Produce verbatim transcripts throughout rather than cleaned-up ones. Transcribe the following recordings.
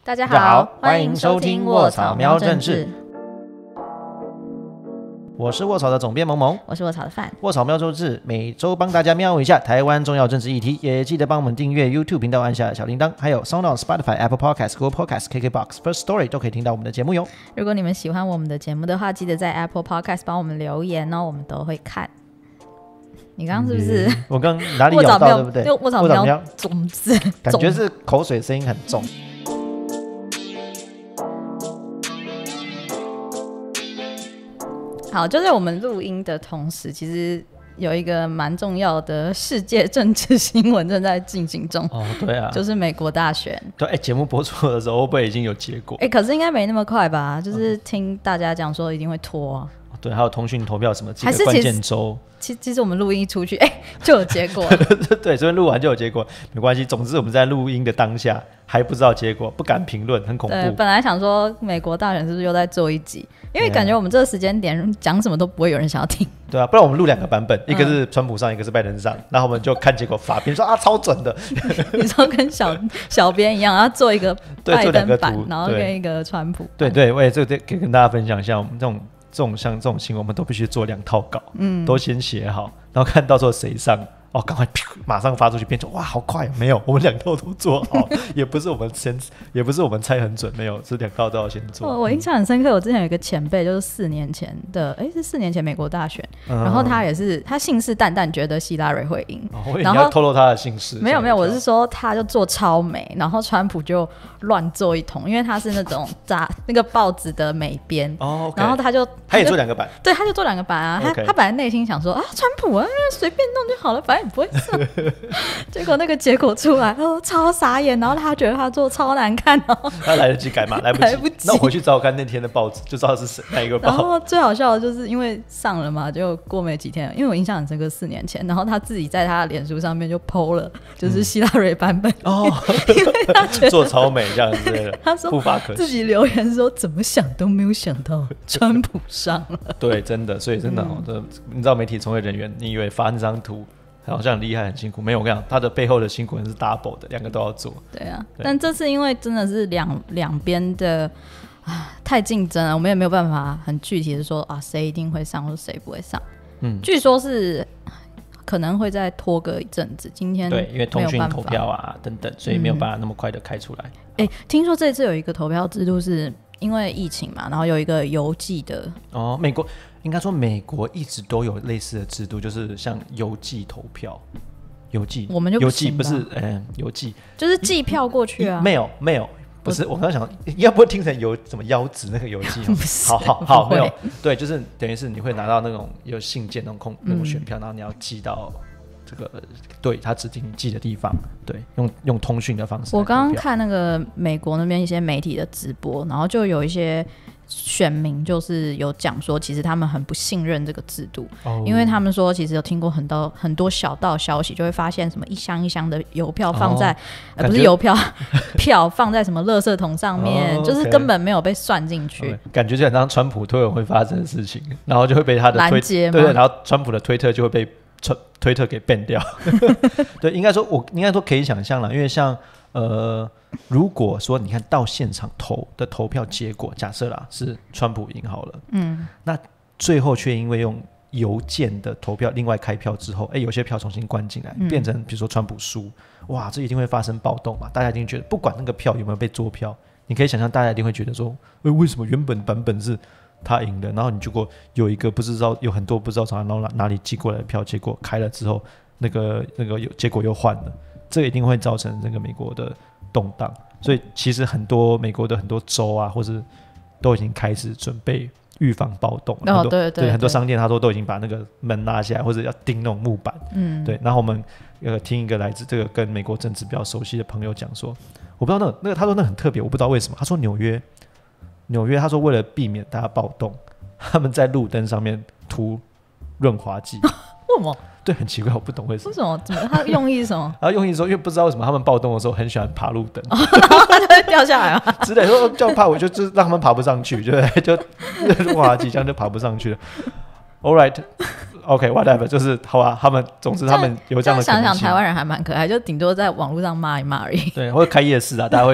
大家好，欢迎收听卧草喵政治。 我是卧草的总编萌萌， 我是卧草的范。 卧草喵政治每周帮大家瞄一下台湾重要政治议题，也记得帮我们订阅 YouTube 频道，按下小铃铛，还有 SoundOn、Spotify、Apple Podcast、Google Podcast、K K Box、First Story 都可以听到我们的节目哟。 如果你们喜欢我们的节目的话，记得在 Apple Podcast 帮我们留言哦，我们都会看。你刚刚是不是、 嗯、我刚哪里咬到对不对？ 卧草喵种子， 感觉是口水声音很重。 好，就在我们录音的同时，其实有一个蛮重要的世界政治新闻正在进行中。 哦，对啊， 就是美国大选。 对，哎，节目播出的时候会不会已经有结果？ 哎，可是应该没那么快吧？就是听大家讲说一定会拖、啊。 对，还有通讯投票什么几个关键州。 其实其实我们录音一出去，哎，就有结果。 对，这边录完就有结果，没关系。总之我们在录音的当下还不知道结果，不敢评论，很恐怖。 对，本来想说美国大选是不是又在做一集，因为感觉我们这个时间点讲什么都不会有人想要听。 对啊，不然我们录两个版本，一个是川普上，一个是拜登上，然后我们就看结果发，别人说啊超准的。 你说跟小小编一样，要做一个拜登版，然后跟一个川普版。 对对，我也这个可以跟大家分享一下，我们这种。这种像这种新闻，我们都必须做两套稿，嗯，都先写好，然后看到时候谁上，哦，赶快马上发出去，变成哇，好快！没有，我们两套都做好，也不是我们先，也不是我们猜很准，没有，是两套都要先做。 我我印象很深刻，我之前有一个前辈，就是四年前的，哎，是四年前美国大选，嗯、然后他也是，他信誓旦旦觉得希拉蕊会赢， 哦、然后你要透露他的姓氏？ 没有没有，我是说他就做超美，然后川普就乱做一通，因为他是那种杂那个报纸的美编，哦 okay、然后他就他也做两个版， 对，他就做两个版啊，他、okay、他本来内心想说啊，川普啊，随便弄就好了，反正也不会上。结果那个结果出来，哦，超傻眼，然后他觉得他做超难看哦。 他来得及改吗？来不及。 来不及。 那我回去找我看那天的报纸，就知道是谁哪一个报。 然后最好笑的就是因为上了嘛，就过没几天，因为我印象很深刻，四年前，然后他自己在他的脸书上面就 po 了，就是希拉蕊版本、嗯、哦，因为他觉得做超美这样之类的， 他说自己留言说怎么想都没有想到川普上了。 对，真的，所以真的、哦嗯，你知道媒体从业人员，你以为发那张图？好像很厉害很辛苦，没有，我跟你讲，他的背后的辛苦是 double 的，两个都要做。 对啊，对，但这次因为真的是两两边的太竞争了，我们也没有办法很具体的说啊谁一定会上或者谁不会上。嗯，据说是可能会再拖个一阵子，今天对，因为通讯投票啊等等，所以没有办法那么快的开出来。 哎、嗯，听说这次有一个投票制度是因为疫情嘛，然后有一个邮寄的哦，美国。应该说，美国一直都有类似的制度，就是像邮寄投票，邮寄， 我们就不邮寄不是，嗯，邮寄就是寄票过去啊， 没有没有，不是，我刚刚想，要不会听成邮什么腰子那个邮寄，好好好，没有，对，就是等于是你会拿到那种有信件那种空那种选票，然后你要寄到这个对他指定你寄的地方，对，用用通讯的方式。 我刚刚看那个美国那边一些媒体的直播，然后就有一些。选民就是有讲说其实他们很不信任这个制度、oh. 因为他们说其实有听过很多很多小道消息，就会发现什么一箱一箱的邮票放在、oh. 呃、不是邮票票放在什么垃圾桶上面、oh, okay. 就是根本没有被算进去、okay. 感觉就很像川普推文会发生的事情，然后就会被他的推拦截吗？ 对对，然后川普的推特就会被推特给 ban 掉对，应该说我应该说可以想象啦，因为像呃，如果说你看到现场投的投票结果，假设啦是川普赢好了，嗯，那最后却因为用邮件的投票另外开票之后，哎，有些票重新关进来，嗯、变成比如说川普输，哇，这一定会发生暴动嘛？大家一定觉得，不管那个票有没有被作票，你可以想象，大家一定会觉得说，哎，为什么原本版本是他赢的，然后你结果有一个不知道有很多不知道从 哪, 哪里寄过来的票，结果开了之后，那个那个结果又换了。这一定会造成这个美国的动荡，所以其实很多美国的很多州啊，或是都已经开始准备预防暴动了。 哦，对 对, 对, 对，很多商店他说都已经把那个门拉下来，或者要钉那种木板。嗯，对。然后我们呃听一个来自这个跟美国政治比较熟悉的朋友讲说，我不知道那个那个他说那很特别，我不知道为什么。他说纽约纽约他说为了避免大家暴动，他们在路灯上面涂润滑剂。 为什么？ 对，很奇怪，我不懂为什么。 为什么？怎么？他用意是什么？ 然后用意说，因为不知道为什么他们暴动的时候很喜欢爬路灯， 哦、然后他就会掉下来嘛。 之类说叫爬，我就就让他们爬不上去，就就哇，即将就爬不上去了。All right, OK, whatever， 就是好吧。他们总之他们有这样的可能性。 想想台湾人还蛮可爱，就顶多在网络上骂一骂而已。 对，或者开夜市啊，大家会就是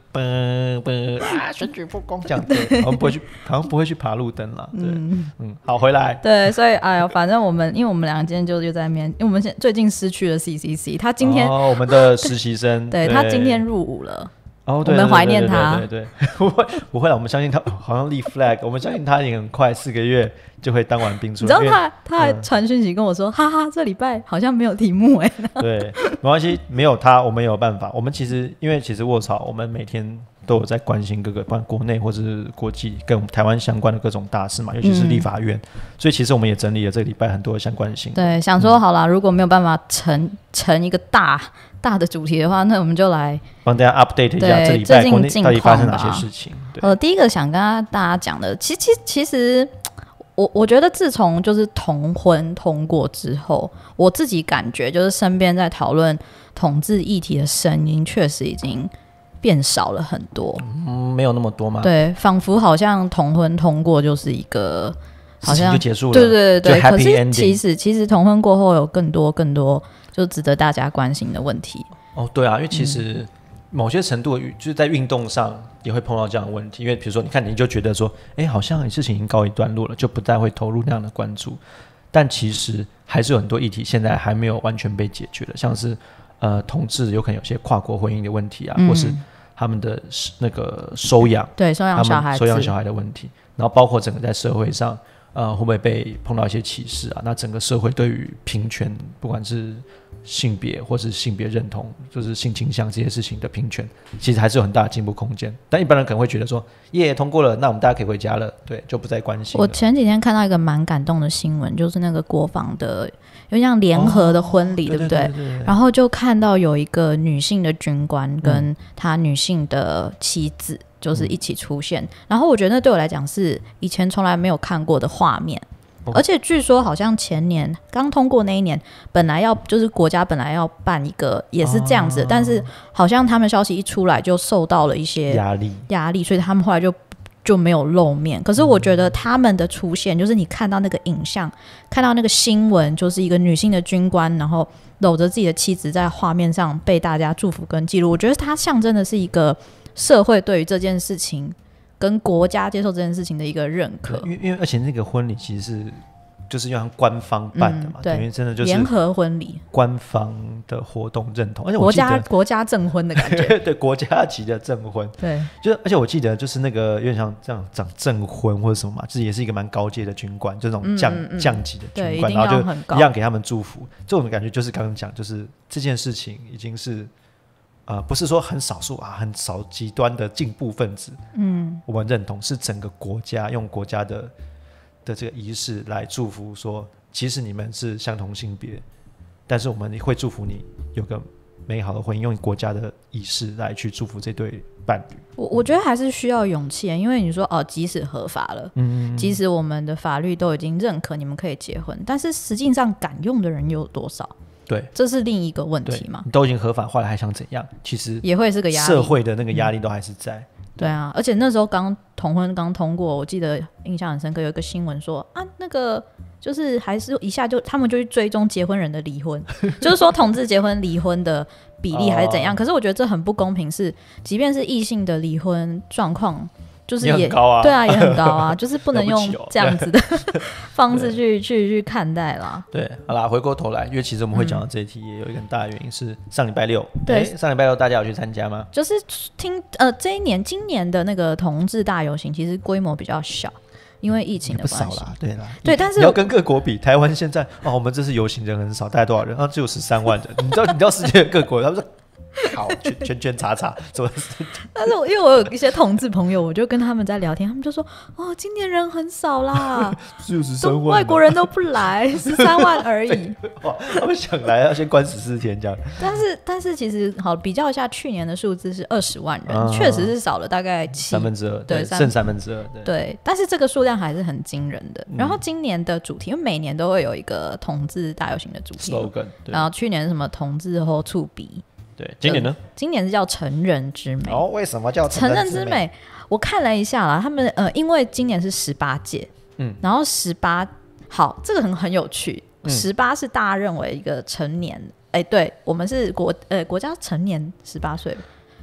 嘣嘣啊，选举不公这样对，我们不会去，好像不会去爬路灯啦。对，嗯嗯，好，回来。 对，所以哎呀，反正我们因为我们两个今天就就在那边，因为我们现最近失去了 C C C， 他今天、 哦、我们的实习生， 对, 对他今天入伍了。 哦，对， 我们怀念他。 对对对对，不会不会了，我们相信他，好像立 flag， 我们相信他也很快四个月就会当完兵出来。 你知道他他还传讯息跟我说，嗯、哈哈，这礼拜好像没有题目哎。 对，没关系，没有他我们也有办法。我们其实因为其实卧槽，我们每天都有在关心各个不管国内或是国际跟我们台湾相关的各种大事嘛，尤其是立法院、嗯、所以其实我们也整理了这个礼拜很多的相关性。 对，想说好啦、嗯、如果没有办法成成一个大大的主题的话，那我们就来帮大家 update 一下这礼拜国内到底发生哪些事情。 呃，第一个想跟大家讲的，其实其实我我觉得自从就是同婚通过之后，我自己感觉就是身边在讨论同志议题的声音确实已经变少了很多。 嗯，没有那么多吗？ 对，仿佛好像同婚通过就是一个好像就结束了， 对对对对。可是其实其实同婚过后有更多更多就值得大家关心的问题。 哦，对啊，因为其实某些程度就是在运动上也会碰到这样的问题，因为比如说你看你就觉得说，哎，好像事情已经告一段落了，就不再会投入那样的关注，但其实还是有很多议题现在还没有完全被解决的，像是呃同志有可能有些跨国婚姻的问题啊，嗯、或是他们的那个收养， 对收养小孩子， 收养小孩的问题，然后包括整个在社会上。呃，会不会被碰到一些歧视啊？那整个社会对于平权，不管是性别或是性别认同，就是性倾向这些事情的平权，其实还是有很大的进步空间。但一般人可能会觉得说，耶，通过了，那我们大家可以回家了，对，就不再关心了。 我前几天看到一个蛮感动的新闻，就是那个国防的，有点像联合的婚礼，哦、对不 对, 对, 对, 对, 对？然后就看到有一个女性的军官跟她女性的妻子。嗯就是一起出现、嗯、然后我觉得那对我来讲是以前从来没有看过的画面、哦、而且据说好像前年刚通过那一年本来要就是国家本来要办一个也是这样子、哦、但是好像他们消息一出来就受到了一些压力压力，所以他们后来就就没有露面。可是我觉得他们的出现、嗯、就是你看到那个影像看到那个新闻，就是一个女性的军官然后搂着自己的妻子在画面上被大家祝福跟记录，我觉得它象征的是一个社会对于这件事情跟国家接受这件事情的一个认可。 因为因为而且那个婚礼其实是就是要官方办的嘛、嗯、对，因为真的就是联合婚礼， 官方的活动认同，而且我记得国家国家证婚的感觉对，国家级的证婚，对，就而且我记得就是那个有点像这样讲证婚或者什么嘛，就是也是一个蛮高阶的军官，就那种降、嗯嗯、降级的军官，然后就一样给他们祝福。这种感觉就是刚刚讲，就是这件事情已经是呃，不是说很少数啊，很少极端的进步分子，嗯，我们认同是整个国家用国家的的这个仪式来祝福说，即使你们是相同性别，但是我们会祝福你有个美好的婚姻，用国家的仪式来去祝福这对伴侣。 我我觉得还是需要勇气，因为你说哦，即使合法了，嗯，即使我们的法律都已经认可你们可以结婚，但是实际上敢用的人有多少？ 对， 这是另一个问题嘛。 你都已经合法化了，还想怎样？其实也会是个压力， 社会的那个压力都还是在。嗯、 对啊，而且那时候刚同婚刚通过，我记得印象很深刻，有一个新闻说啊，那个就是还是一下就他们就去追踪结婚人的离婚，就是说同志结婚离婚的比例还是怎样。哦、可是我觉得这很不公平，是即便是异性的离婚状况。就是也, 也很高啊，对啊，也很高啊，就是不能用这样子的方式去去去看待啦。 对，好啦，回过头来，因为其实我们会讲到这一题，也有一个很大的原因是上礼拜六，对，上礼拜六大家有去参加吗？ 就是听呃，这一年今年的那个同志大游行，其实规模比较小。因为疫情的关系，不少啦， 对啦， 对，但是你要跟各国比，台湾现在哦，我们这次游行人很少，大概多少人？啊，只有十三万人。你知道，你知道世界各国，他们说。好，圈圈圈叉叉，怎么？ 但是我因为我有一些同志朋友，我就跟他们在聊天，他们就说：“哦，今年人很少啦， 只有十三万， 外国人都不来，十三万而已。” 哇，他们想来要先关十四天这样。 但是，但是其实好比较一下，去年的数字是二十万人，确、啊、实是少了大概七三分之二，对，剩三分之二，对。 对，但是这个数量还是很惊人的。然后今年的主题，因为每年都会有一个同志大游行的主题 slogan， 然后去年是什么同志后触鼻。 对，今年呢？ 今年是叫成人之美。 哦，为什么叫成人之美？我看了一下啦，他们呃，因为今年是十八届，嗯，然后十八，好，这个很很有趣，十八是大家认为一个成年，哎、嗯，对我们是国呃国家成年十八岁。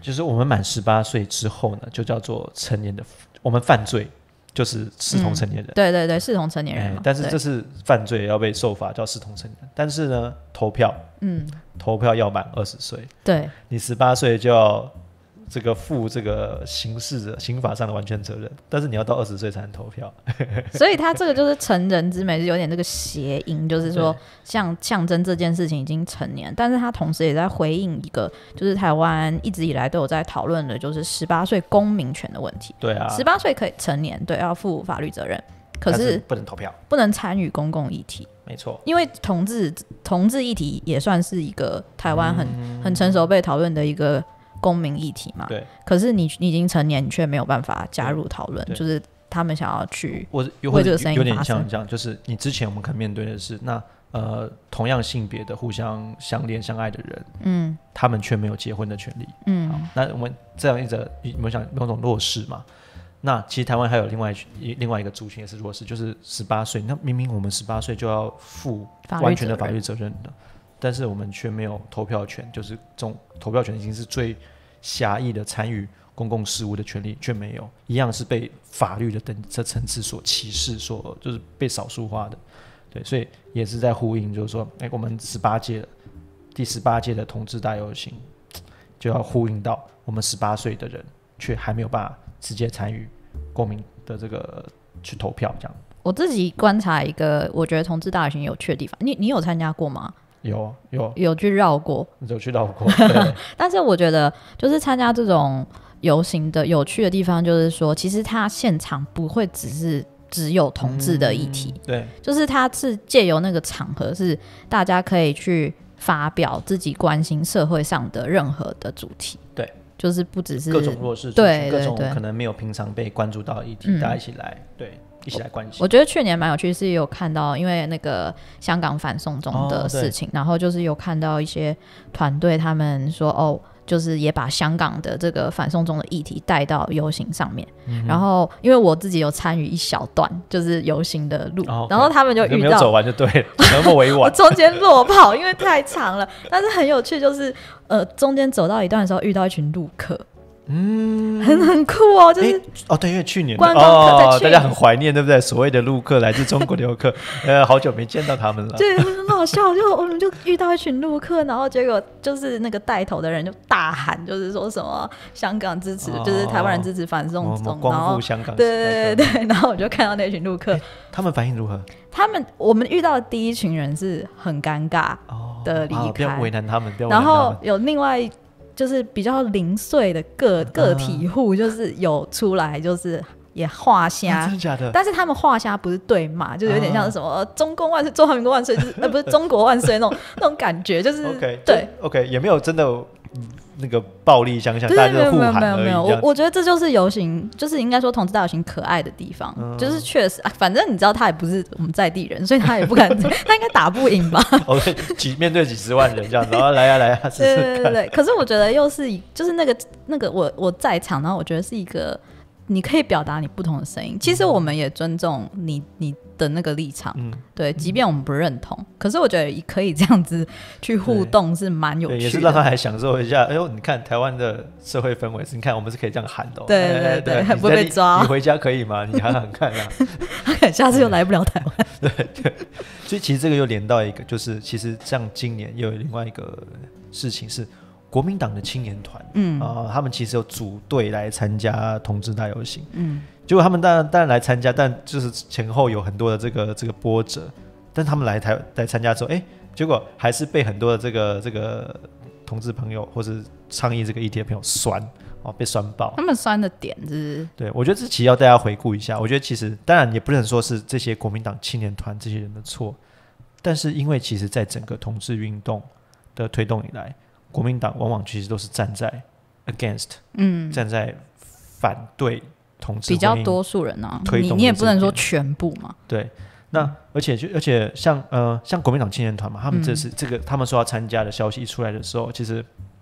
就是我们满十八岁之后呢，就叫做成年的，我们犯罪就是视同成年人。 嗯、对对对，视同成年人嘛、 欸。但是这是犯罪要被受罚，叫视同成年人。但是呢，投票，嗯，投票要满二十岁。 对， 你十八岁就要这个负这个刑事的刑法上的完全责任，但是你要到二十岁才能投票。 所以他这个就是成人之美，是有点这个谐音，就是说像象征这件事情已经成年，但是他同时也在回应一个就是台湾一直以来都有在讨论的，就是十八岁公民权的问题。 对啊， 十八岁可以成年，对，要负法律责任，可是但是不能投票， 不能参与公共议题。 没错， 因为同志同志议题也算是一个台湾很、嗯、很成熟被讨论的一个公民议题嘛。 对。 可是你你已经成年，你却没有办法加入讨论，就是他们想要去为这个声音发声。 有点像这样，就是你之前我们可能面对的是那呃同样性别的互相相恋相爱的人，嗯，他们却没有结婚的权利，嗯。那我们这样一直有没有想某种弱势嘛？那其实台湾还有另外另外一个族群也是弱势，就是十八岁。那明明我们十八岁就要负完全的法律责任的，但是我们却没有投票权，就是这种投票权已经是最狭义的参与公共事务的权利，却没有，一样是被法律的等这层次所歧视，所就是被少数化的。对，所以也是在呼应，就是说，哎，我们十八届了，第十八届的同志大游行，就要呼应到我们十八岁的人却还没有办法直接参与公民的这个去投票，这样。 我自己观察一个，我觉得同志大游行有趣的地方，你你有参加过吗？ 有有有去绕过， 有去绕过。对但是我觉得，就是参加这种游行的有趣的地方，就是说，其实它现场不会只是只有同志的议题，嗯、 对， 就是它是借由那个场合，是大家可以去发表自己关心社会上的任何的主题， 对， 就是不只是各种弱势族群，各种可能没有平常被关注到的议题，嗯、大家一起来，对。一起来关心。 我觉得去年蛮有趣，是有看到因为那个香港反送中的事情，哦、然后就是有看到一些团队他们说哦，就是也把香港的这个反送中的议题带到游行上面，嗯、然后因为我自己有参与一小段就是游行的路，哦 okay、然后他们就遇到没有走完就对了，那么委婉。 我中间落跑，因为太长了，但是很有趣，就是呃中间走到一段的时候遇到一群陆客。嗯，很很酷哦，就是哦，对，因为去年观光客、哦、大家很怀念，对不对？所谓的陆客，来自中国的游客，呃，好久没见到他们了。 对，很好笑，就我们就遇到一群陆客，然后结果就是那个带头的人就大喊，就是说什么香港支持，哦、就是台湾人支持反送中， 光复香港。 对对对对，然后我就看到那群陆客， 他们反应如何？ 他们我们遇到的第一群人是很尴尬的离开，哦啊、不要为难他们，不要为难他们。 然后有另外就是比较零碎的个个体户，就是有出来，就是也画虾， 啊、真的假的？ 但是他们画虾不是对骂，就有点像是什么、啊、中共万岁、中华民国万岁，就是呃不是中国万岁那种那种感觉，就是 OK 对 OK 也没有真的。那个暴力相向，大家就互喊而已。没有没有， 我我觉得这就是游行，就是应该说同志大游行可爱的地方，嗯、就是确实、啊，反正你知道他也不是我们在地人，所以他也不敢，他应该打不赢吧？哦， 几面对几十万人这样子，然后来呀、啊、来呀、啊，试试看。 对对对，可是我觉得又是就是那个那个我我在场，然后我觉得是一个你可以表达你不同的声音。其实我们也尊重你你的那个立场，嗯、对，即便我们不认同，嗯、可是我觉得可以这样子去互动是蛮有趣的， 也是让他来享受一下。哎呦，你看台湾的社会氛围，你看我们是可以这样喊的、哦， 对对 对, 对，很不会被抓。 你回家可以吗？你喊喊看啊， 他可能下次又来不了台湾。 对对，所以其实这个又连到一个，就是其实像今年又有另外一个事情是。国民党的青年团，嗯啊、呃，他们其实有组队来参加同志大游行，嗯，结果他们当然当然来参加，但就是前后有很多的这个这个波折，但他们来台来参加之后，哎，结果还是被很多的这个这个同志朋友或是倡议这个议题的朋友酸哦，被酸爆。 他们酸的点是， 对，我觉得这期要大家回顾一下。我觉得其实当然也不能说是这些国民党青年团这些人的错，但是因为其实在整个同志运动的推动以来。国民党往往其实都是站在 against， 嗯，站在反对同志婚姻， 比较多数人啊，你你也不能说全部嘛。 对，那、嗯、而且就而且像呃像国民党青年团嘛，他们这是、嗯、这个他们说要参加的消息一出来的时候，其实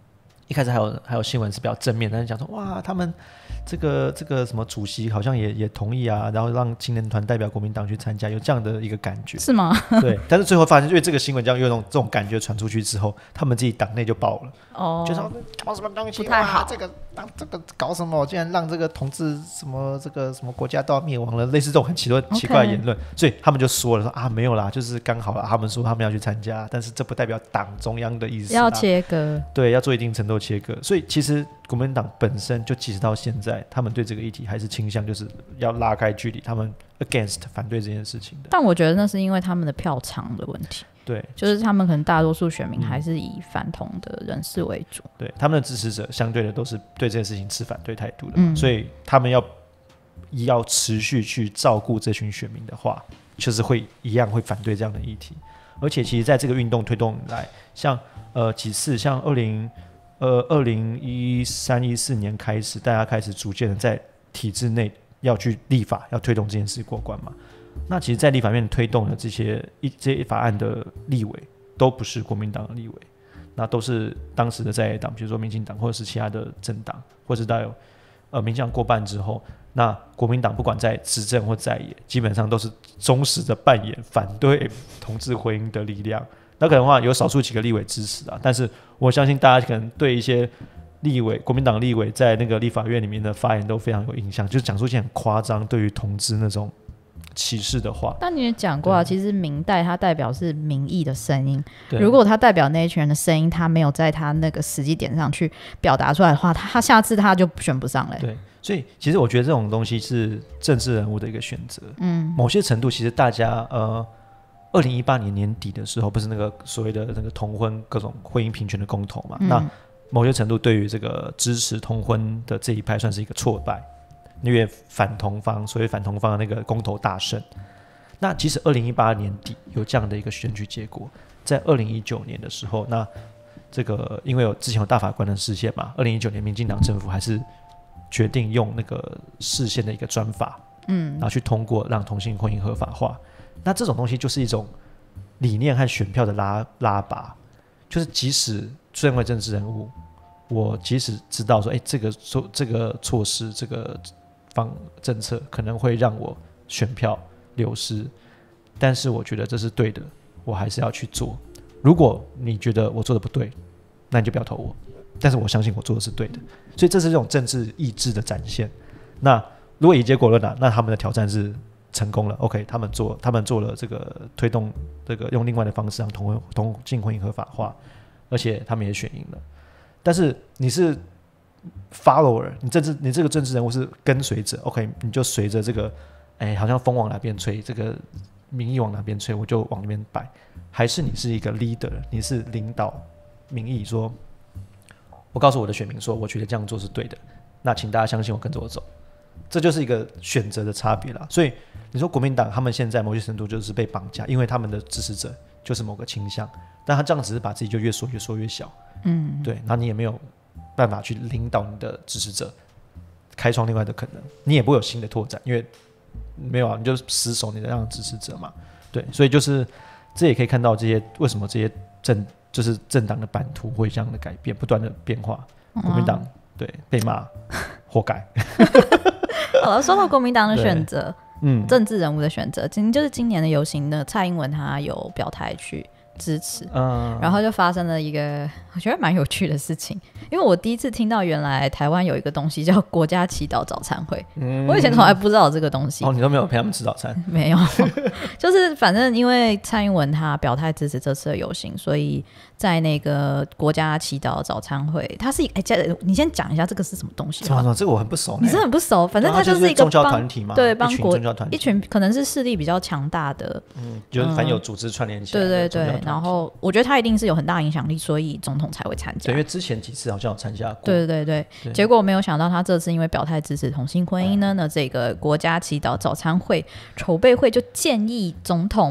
一开始还有还有新闻是比较正面，但是讲说哇，他们这个这个什么主席好像也也同意啊，然后让青年团代表国民党去参加，有这样的一个感觉， 是吗？ 对，但是最后发现，因为这个新闻这样有种这种感觉传出去之后，他们自己党内就爆了，哦，就说搞什么东西不太好， 这个这个搞什么，竟然让这个同志什么这个什么国家都要灭亡了，类似这种很奇怪奇怪的言论， okay. 所以他们就说了说啊没有啦，就是刚好啦，他们说他们要去参加，但是这不代表党中央的意思， 要切割， 对，要做一定程度的切割，所以其实国民党本身就即使到现在，他们对这个议题还是倾向就是要拉开距离，他们 against 反对这件事情的。 但我觉得那是因为他们的票仓的问题， 对， 就是他们可能大多数选民还是以反同的人士为主， 嗯、对，他们的支持者相对的都是对这件事情持反对态度的嘛、嗯，所以他们要要持续去照顾这群选民的话，就是会一样会反对这样的议题。而且其实在这个运动推动来，像呃几次，像二零呃二零一三一四年开始，大家开始逐渐的在体制内要去立法，要推动这件事过关嘛。那其实，在立法院推动的这些一这些法案的立委，都不是国民党的立委，那都是当时的在野党，比如说民进党或者是其他的政党，或者到有呃民进党过半之后，那国民党不管在执政或在野，基本上都是忠实的扮演反对同志婚姻的力量。那可能的话有少数几个立委支持啊，但是我相信大家可能对一些立委国民党立委在那个立法院里面的发言都非常有印象，就是讲出一些很夸张对于同志那种歧视的话。 但你也讲过啊，其实民代它代表是民意的声音，如果他代表那一群人的声音，他没有在他那个时机点上去表达出来的话，他下次他就选不上了。 对，所以其实我觉得这种东西是政治人物的一个选择。嗯，某些程度其实大家呃，二零一八年年底的时候，不是那个所谓的那个同婚各种婚姻平权的公投嘛？嗯、那某些程度对于这个支持同婚的这一派算是一个挫败。因为反同方，所谓反同方的那个公投大胜。那即使二零一八年底有这样的一个选举结果，在二零一九年的时候，那这个因为有之前有大法官的释宪嘛，二零一九年民进党政府还是决定用那个释宪的一个专法，嗯，然后去通过让同性婚姻合法化。那这种东西就是一种理念和选票的拉拉拔，就是即使身为政治人物，我即使知道说，哎，这个措这个措施这个方政策可能会让我选票流失，但是我觉得这是对的，我还是要去做。如果你觉得我做的不对，那你就不要投我，但是我相信我做的是对的，所以这是这种政治意志的展现。那如果以结果论啊，那他们的挑战是成功了 ，OK， 他们做他们做了这个推动这个用另外的方式让同同性婚姻合法化，而且他们也选赢了。但是你是 follower， 你政治你这个政治人物是跟随者 ，OK， 你就随着这个，哎，好像风往哪边吹，这个民意往哪边吹，我就往那边摆。还是你是一个 leader， 你是领导民意，说，我告诉我的选民说，我觉得这样做是对的，那请大家相信我，跟着我走。这就是一个选择的差别啦。所以你说国民党他们现在某些程度就是被绑架，因为他们的支持者就是某个倾向，但他这样只是把自己就越缩越缩越小。嗯，对，然后你也没有办法去领导你的支持者，开创另外的可能，你也不会有新的拓展，因为没有啊，你就死守你的让支持者嘛。对，所以就是这也可以看到这些为什么这些政就是政党的版图会这样的改变，不断的变化。国民党、嗯、对被骂，活该。 好了，说到国民党的选择，嗯，政治人物的选择，今就是今年的游行呢，蔡英文他有表态去支持、嗯、然后就发生了一个我觉得蛮有趣的事情，因为我第一次听到原来台湾有一个东西叫国家祈祷早餐会、嗯、我以前从来不知道有这个东西。 哦，你都没有陪他们吃早餐？ 没有。就是反正因为蔡英文他表态支持这次的游行，所以在那个国家祈祷早餐会，它是哎，你先讲一下这个是什么东西？ 什么什么？这个我很不熟。 你真的很不熟？反正它就是一个宗教团体嘛， 对，帮国一群可能是势力比较强大的， 嗯，就是反正有组织串联起来的、嗯。对对对， 然后我觉得他一定是有很大影响力，所以总统才会参加。 对，因为之前几次好像有参加过。 对对 对, 对，结果没有想到他这次因为表态支持同性婚姻呢，那这个国家祈祷早餐会筹备会就建议总统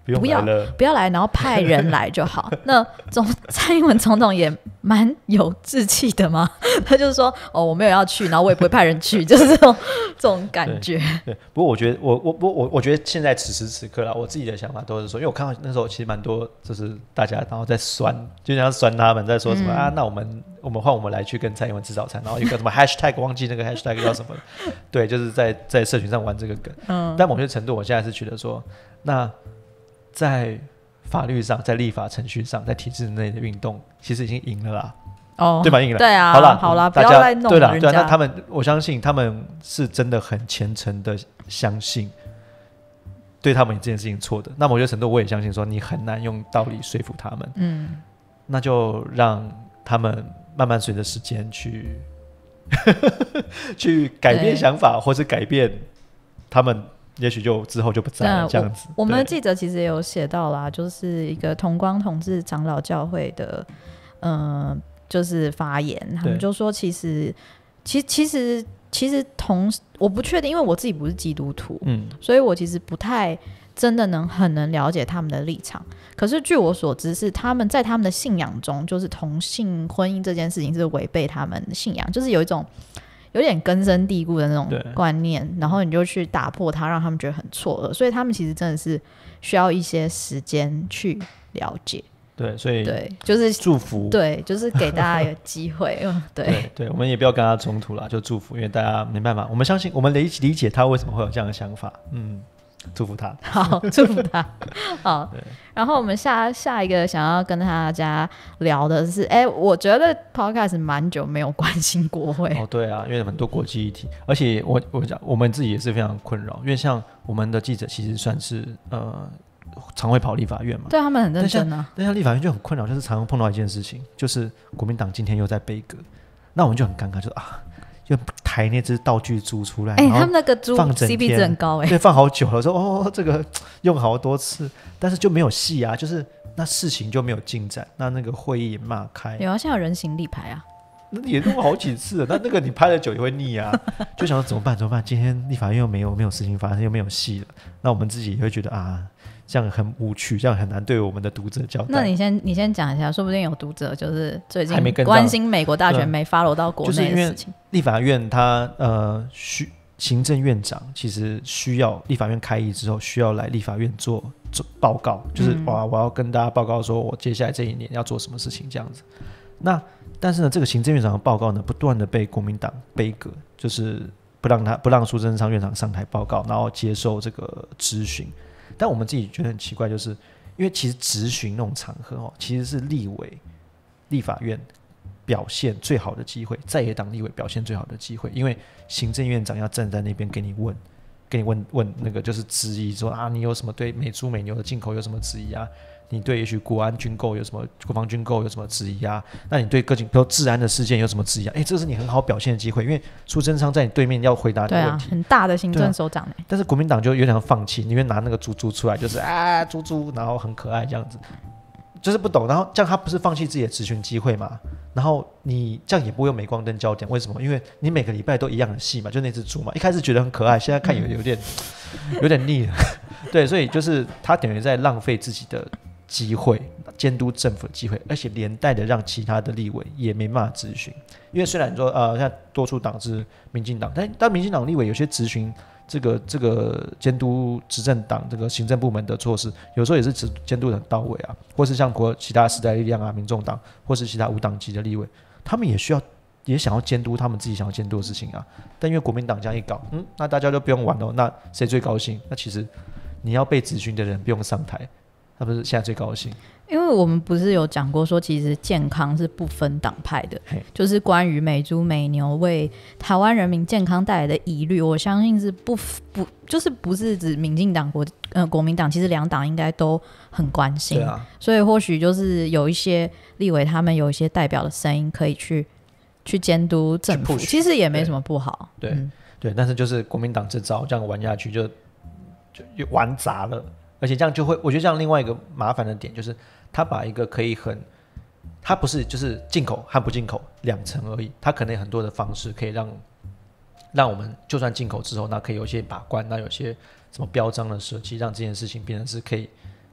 不用来了， 不要来，然后派人来就好。那总蔡英文总统也蛮有志气的嘛，他就是说哦，我没有要去，然后我也不会派人去，就是这种这种感觉。 对，对不过我觉得我我我我觉得现在此时此刻啦，我自己的想法都是说，因为我看到那时候其实蛮多就是大家然后在酸，就像酸他们在说什么、嗯、啊，那我们我们换我们来去跟蔡英文吃早餐，然后有个什么 hashtag 忘记那个 hashtag 叫什么，对，就是在在社群上玩这个梗。嗯，但某些程度，我现在是觉得说，那在法律上，在立法程序上，在体制内的运动，其实已经赢了啦。哦，对吧？赢了。 对啊。 好啦， 好啦， 不要再弄人家。 对啦，对啊，那他们，我相信他们是真的很虔诚的相信，对他们这件事情错的。那某些程度，我也相信说，你很难用道理说服他们。嗯。那就让他们慢慢随着时间去去改变想法，或是改变他们。也许就之后就不在了这样子。 我, 我们的记者其实也有写到啦，就是一个同光同志长老教会的，呃，就是发言，他们就说其实，其其实其实同我不确定，因为我自己不是基督徒，嗯，所以我其实不太真的能很能了解他们的立场。可是据我所知，是他们在他们的信仰中，就是同性婚姻这件事情是违背他们的信仰，就是有一种。有点根深蒂固的那种观念，然后你就去打破它，让他们觉得很错愕，所以他们其实真的是需要一些时间去了解。 对，所以对，就是祝福， 对，就是给大家一个机会。对对, 对，我们也不要跟他冲突啦，就祝福，因为大家没办法，我们相信，我们理理解他为什么会有这样的想法。嗯。祝福他， 好，祝福他。好，然后我们下下一个想要跟大家聊的是，哎，我觉得 Podcast 蛮久没有关心国会。 哦，对啊，因为很多国际议题，而且我我讲我们自己也是非常困扰，因为像我们的记者其实算是呃常会跑立法院嘛， 对他们很认真啊。 但像立法院就很困扰，就是常常碰到一件事情，就是国民党今天又在杯葛，那我们就很尴尬，就是啊。就抬那只道具猪出来，哎、欸， 他们那个猪 C P 值很高哎、欸， 对，放好久了，说哦，这个用好多次，但是就没有戏啊，就是那事情就没有进展，那那个会议也骂开。 有啊，现在有人形立牌啊， 那也弄好几次了，那那个你拍了久也会腻啊，就想说怎么办怎么办？今天立法院又没有没有事情发生，又没有戏了，那我们自己也会觉得啊。这样很无趣，这样很难对我们的读者交代。 那你先你先讲一下，说不定有读者就是最近关心美国大选没 follow 到国内的事情。 立法院它呃需行政院长其实需要立法院开议之后需要来立法院做做报告，就是哇、嗯、我要跟大家报告说我接下来这一年要做什么事情这样子。那但是呢，这个行政院长的报告呢，不断的被国民党杯葛，就是不让他不让苏贞昌院长上台报告，然后接受这个质询。但我们自己觉得很奇怪，就是因为其实质询那种场合、哦、其实是立委、立法院表现最好的机会，在野党立委表现最好的机会，因为行政院长要站在那边给你问，给你问问那个就是质疑说啊，你有什么对美猪美牛的进口有什么质疑啊？你对也许国安军购有什么国防军购有什么质疑啊？那你对各种比如治安的事件有什么质疑啊？哎，这是你很好表现的机会，因为苏贞昌在你对面要回答你的问题， 对啊，很大的行政首长、欸啊、 但是国民党就有点放弃，宁愿拿那个猪猪出来，就是啊猪猪，然后很可爱这样子，就是不懂。然后这样他不是放弃自己的质询机会嘛？然后你这样也不会有镁光灯焦点，为什么？因为你每个礼拜都一样的戏嘛，就那只猪嘛，一开始觉得很可爱，现在看有有点有点腻了，对，所以就是他等于在浪费自己的机会，监督政府的机会，而且连带的让其他的立委也没办法质询。因为虽然说呃，现在多数党是民进党，但但民进党立委有些质询这个这个监督执政党这个行政部门的措施，有时候也是只监督很到位啊，或是像国其他时代力量啊、民众党，或是其他无党籍的立委，他们也需要也想要监督他们自己想要监督的事情啊。但因为国民党这样一搞，嗯，那大家就不用玩了，那谁最高兴？那其实你要被质询的人不用上台。他不是现在最高兴， 因为我们不是有讲过说，其实健康是不分党派的，就是关于美猪美牛为台湾人民健康带来的疑虑，我相信是不不就是不是指民进党国呃国民党，其实两党应该都很关心，对啊，所以或许就是有一些立委他们有一些代表的声音可以去去监督政府，其实也没什么不好， 对、嗯、对, 对，但是就是国民党这招这样玩下去就就玩砸了。而且这样就会，我觉得这样另外一个麻烦的点就是，他把一个可以很，他不是就是进口和不进口两层而已，他可能有很多的方式可以让让我们就算进口之后，那可以有一些把关，那有些什么标章的设计，让这件事情变成是可以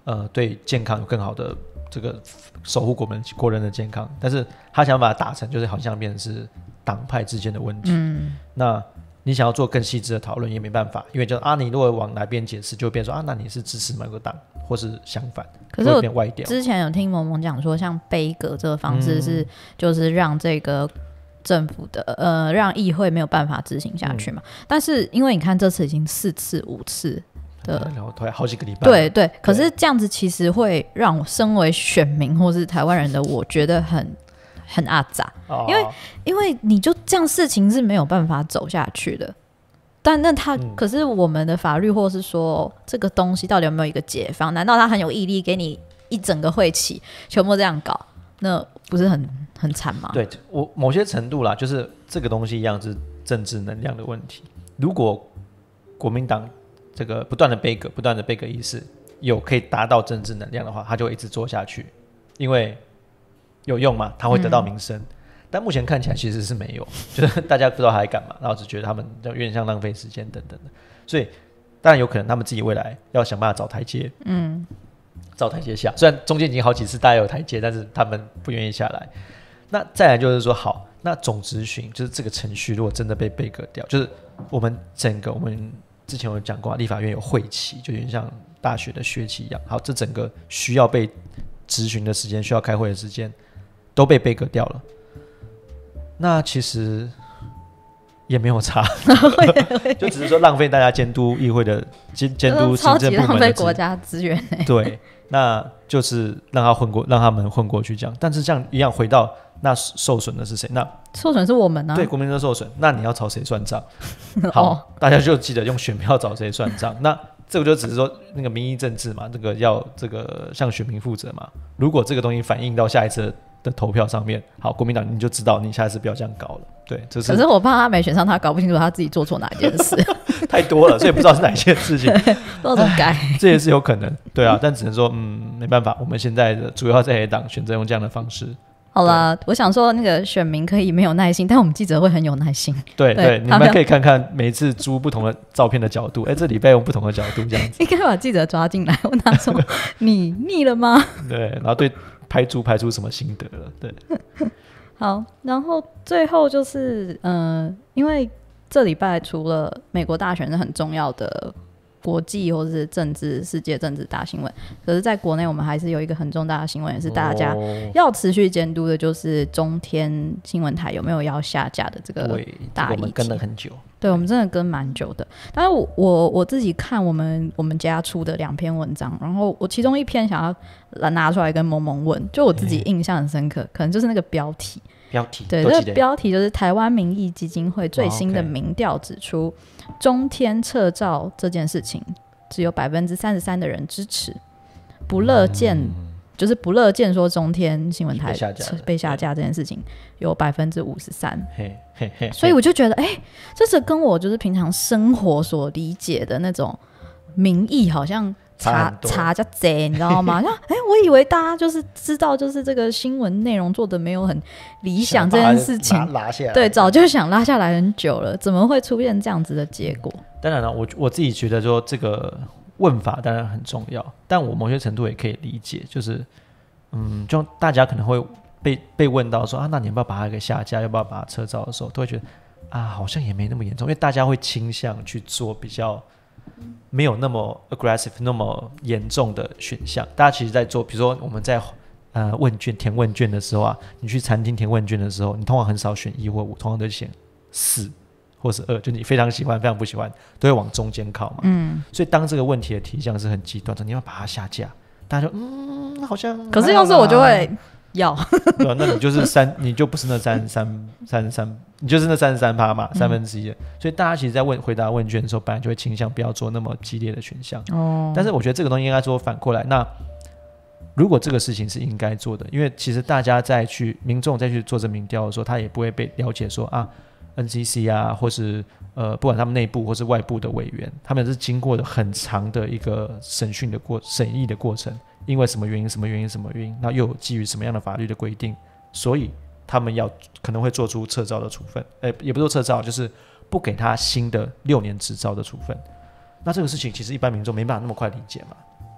呃对健康有更好的这个守护国人国人的健康，但是他想把它打成就是好像变成是党派之间的问题。嗯，那你想要做更细致的讨论也没办法，因为就啊，你如果往哪边解释，就会变成说啊，那你是支持某个党，或是相反， 可是我之前有听萌萌讲说，像杯葛这个方式是、嗯、就是让这个政府的呃让议会没有办法执行下去嘛、嗯。但是因为你看这次已经四次五次的， 然后好几个礼拜， 对对。可是这样子其实会让我身为选民或是台湾人的我觉得很很阿杂、哦，因为因为你就这样事情是没有办法走下去的。但那他、嗯、可是我们的法律或是说这个东西到底有没有一个解放？难道他很有毅力给你一整个会期全部这样搞？那不是很很惨吗？ 对，我某些程度啦，就是这个东西一样是政治能量的问题。如果国民党这个不断的杯葛、不断的杯葛意识有可以达到政治能量的话，他就会一直做下去，因为有用嘛，他会得到民生。嗯，但目前看起来其实是没有，就是大家不知道他在干嘛，然后只觉得他们有点像浪费时间等等的，所以当然有可能他们自己未来要想办法找台阶，嗯，找台阶下。虽然中间已经好几次大家有台阶，但是他们不愿意下来。那再来就是说，好，那总质询就是这个程序，如果真的被被割掉，就是我们整个我们之前有讲过，立法院有会期，就有点像大学的学期一样。好，这整个需要被质询的时间，需要开会的时间，都被被割掉了。那其实也没有差就只是说浪费大家监督议会的监监督行政部门的，超级浪费国家资源、欸、 对，那就是让他混过，让他们混过去这样。但是这样一样回到那受损的是谁？那受损是我们啊， 对，国民都受损，那你要找谁算账？好、哦，大家就记得用选票找谁算账。那这个就只是说那个民意政治嘛，这个要这个向选民负责嘛。如果这个东西反映到下一次的投票上面，好，国民党你就知道你下一次不要这样搞了。对，这是。 可是我怕他没选上，他搞不清楚他自己做错哪件事， 太多了，所以不知道是哪件事情， 不知道怎么改， 这也是有可能。对啊，但只能说，嗯，没办法，我们现在的主要在野党选择用这样的方式。 好啦，我想说那个选民可以没有耐心，但我们记者会很有耐心。 对 对, 对，你们可以看看每一次租不同的照片的角度，哎，这礼拜用不同的角度这样子。 应该把记者抓进来，问他说：“你腻了吗？” 对，然后对拍猪拍出什么心得了？对。 好，然后最后就是，嗯、呃，因为这礼拜除了美国大选是很重要的国际或是政治世界政治大新闻，可是在国内我们还是有一个很重大的新闻，也是大家要持续监督的，就是中天新闻台有没有要下架的这个大议题。 我们跟了很久， 对，我们真的跟蛮久的。但是我我我自己看我们我们家出的两篇文章，然后我其中一篇想要拿出来跟萌萌问，就我自己印象很深刻，可能就是那个标题。 标题对，这个标题就是台湾民意基金会最新的民调指出， oh, okay. 中天撤照这件事情只有百分之三十三的人支持，不乐见、嗯、就是不乐见说中天新闻台被 下, 被下架这件事情有百分之五十三，所以我就觉得，哎、欸，这是跟我就是平常生活所理解的那种民意好像。差差较贼，你知道吗？像哎、欸，我以为大家就是知道，就是这个新闻内容做的没有很理想这件事情， 拉拉下来， 对，早就想拉下来很久了，怎么会出现这样子的结果？ 当然了，我我自己觉得说这个问法当然很重要，但我某些程度也可以理解，就是嗯，就大家可能会被被问到说啊，那你要不要把它给下架，要不要把它撤照的时候，都会觉得啊，好像也没那么严重，因为大家会倾向去做比较。没有那么 aggressive 那么严重的选项，大家其实在做，比如说我们在呃问卷填问卷的时候啊，你去餐厅填问卷的时候，你通常很少选一或五，通常都选四或是二，就你非常喜欢非常不喜欢都会往中间靠嘛。嗯，所以当这个问题的提项是很极端的，你要把它下架，大家就嗯好像， 可是要是我就会要对、啊、那你就是三，你就不是那三三三三，你就是那三十三趴嘛，三分之一。所以大家其实，在问回答问卷的时候，本来就会倾向不要做那么激烈的选项。哦。但是我觉得这个东西应该说反过来，那如果这个事情是应该做的，因为其实大家在去民众再去做这民调的时候，他也不会被了解说啊 ，N C C 啊，或是呃，不管他们内部或是外部的委员，他们是经过了很长的一个审讯的过审议的过程。因为什么原因什么原因什么原因，然后又有基于什么样的法律的规定，所以他们要可能会做出撤照的处分，欸、也不是说撤照，就是不给他新的六年执照的处分。那这个事情其实一般民众没办法那么快理解嘛，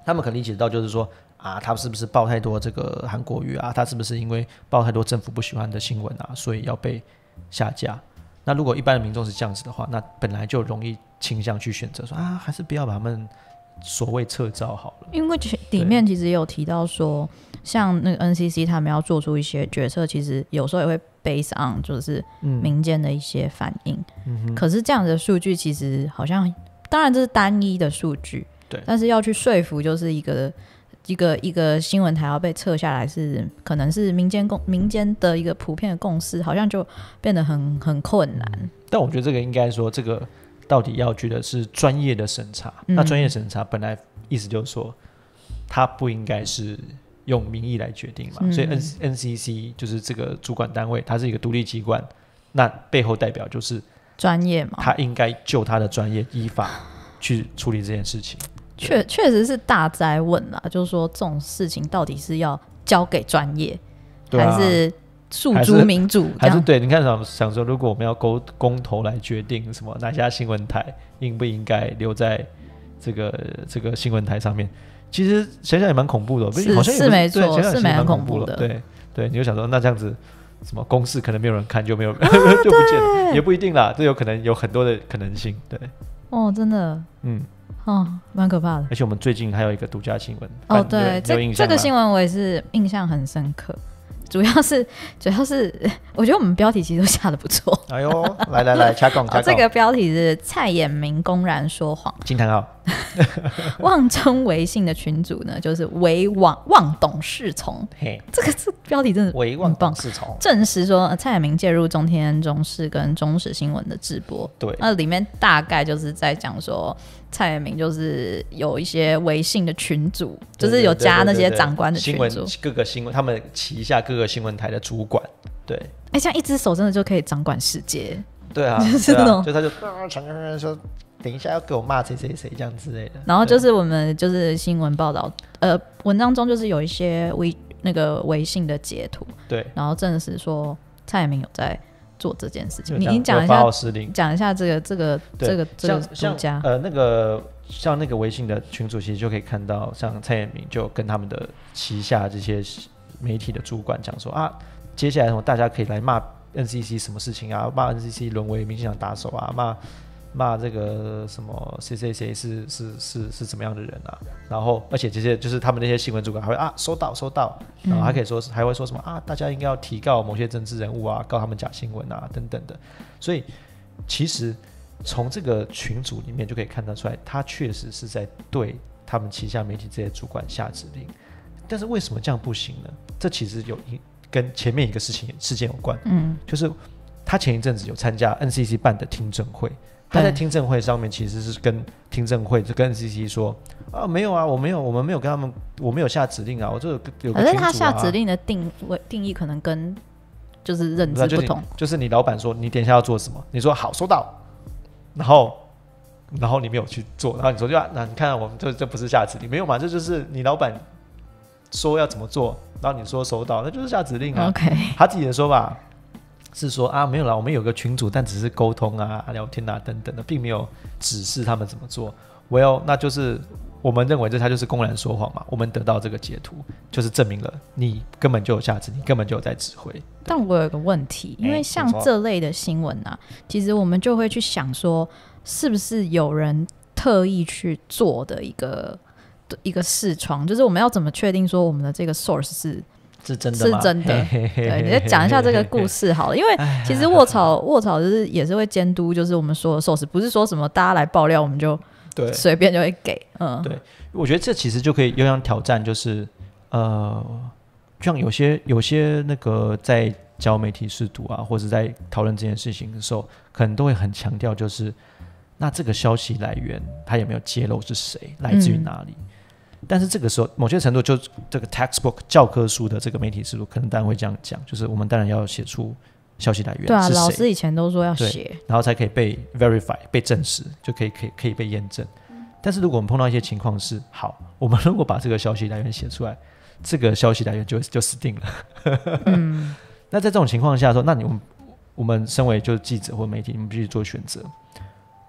他们可能理解到就是说啊，他是不是报太多这个韩国语啊？他是不是因为报太多政府不喜欢的新闻啊，所以要被下架？那如果一般的民众是这样子的话，那本来就容易倾向去选择说啊，还是不要把他们所谓撤照好了。 因为里面其实也有提到说，像那个 N C C 他们要做出一些决策，其实有时候也会 based on 就是民间的一些反应、嗯、可是这样的数据其实好像，当然这是单一的数据，对，但是要去说服就是一个一个一个新闻台要被撤下来是可能是民间共民间的一个普遍的共识，好像就变得很很困难、嗯、 但我觉得这个应该说这个到底要觉得是专业的审查、嗯、那专业审查本来意思就是说它不应该是用民意来决定嘛、嗯、所以 N C C 就是这个主管单位，它是一个独立机关，那背后代表就是专业嘛， 他应该就他的专业依法去处理这件事情。 确确实是大哉问啦，就是说这种事情到底是要交给专业、啊、还是诉诸民主？ 还 是, 还是对，你看想想说，如果我们要公投来决定什么哪家新闻台应不应该留在这个这个新闻台上面，其实想想也蛮恐怖的， 是好像也是没错，是蛮恐怖的。 对对，你就想说，那这样子什么公视可能没有人看，就没有、啊、就不见了，也不一定啦，这有可能有很多的可能性。对， 哦，真的，嗯。哦，蛮可怕的。 而且我们最近还有一个独家新闻哦，对，这这个新闻我也是印象很深刻。主要是主要是我觉得我们标题其实都下得不错。 哎呦，来来来，掐杠掐杠、哦、 这个标题是蔡衍明公然说谎， 惊叹号。 妄称微信的群主呢，就是唯妄妄懂侍从。这个这个标题真的唯妄懂侍从， 证实说、呃、蔡衍明介入中天、中视跟中时新闻的直播。 对， 那里面大概就是在讲说，蔡衍明就是有一些微信的群组，就是有加那些长官的群组， 新闻各个新闻他们旗下各个新闻台的主管。对， 哎、欸，像一只手真的就可以掌管世界。 对啊， 就是那种， 就他就传个人说，等一下要给我骂谁谁谁这样之类的。 然后就是我们就是新闻报道，呃，文章中就是有一些微那个微信的截图， 对， 然后证实说蔡衍明有在做这件事情。你你讲一下，讲一下这个这个这个这个独家。 呃，那个像那个微信的群组，其实就可以看到，像蔡衍明就跟他们的旗下这些媒体的主管讲说啊，接下来什么大家可以来骂 N C C 什么事情啊，骂 N C C 沦为民进党打手啊，骂骂这个什么谁谁谁是是是是怎么样的人啊，然后而且这些就是他们那些新闻主管还会啊收到收到，然后还可以说还会说什么啊大家应该要提告某些政治人物啊，告他们假新闻啊等等的，所以其实从这个群组里面就可以看得出来，他确实是在对他们旗下媒体这些主管下指令，但是为什么这样不行呢？这其实有跟前面一个事情事件有关，嗯，就是他前一阵子有参加 N C C 办的听证会，他在听证会上面其实是跟听证会就跟 N C C 说啊，没有啊，我没有，我们没有跟他们，我没有下指令啊，我这有个有个群组啊。可是他下指令的定位定义可能跟就是认知不同， 就是、就是你老板说你等一下要做什么，你说好收到，然后然后你没有去做，然后你说啊，那你看我们这这不是下指令，没有嘛，这就是你老板说要怎么做，然后你说收到，那就是下指令啊。 Okay. 他自己的说法是说啊，没有啦，我们有个群组，但只是沟通啊、聊天啊等等的，并没有指示他们怎么做。Well， 那就是我们认为这他就是公然说谎嘛。我们得到这个截图，就是证明了你根本就有下指令，你根本就有在指挥。 但我有一个问题，因为像这类的新闻啊，其实我们就会去想说，是不是有人特意去做的一个一个视窗，就是我们要怎么确定说我们的这个 source 是。 是真的吗？ 是真的。对，你再讲一下这个故事好了，因为其实卧槽卧槽就是也是会监督，就是我们说的 source， 不是说什么大家来爆料我们就随便就会给。嗯， 对，我觉得这其实就可以有样挑战，就是呃，像有些有些那个在教媒体识读啊，或者在讨论这件事情的时候，可能都会很强调，就是那这个消息来源它有没有揭露是谁，来自于哪里？嗯，但是这个时候某些程度就这个 textbook 教科书的这个媒体思路可能当然会这样讲，就是我们当然要写出消息来源， 对啊， 是谁， 老师以前都说要写， 然后才可以被 verify 被证实，就可以可以可以被验证。但是如果我们碰到一些情况是，好，我们如果把这个消息来源写出来，这个消息来源就就死定了。嗯，那在这种情况下说，那你我们我们身为就是记者或媒体，我们必须做选择。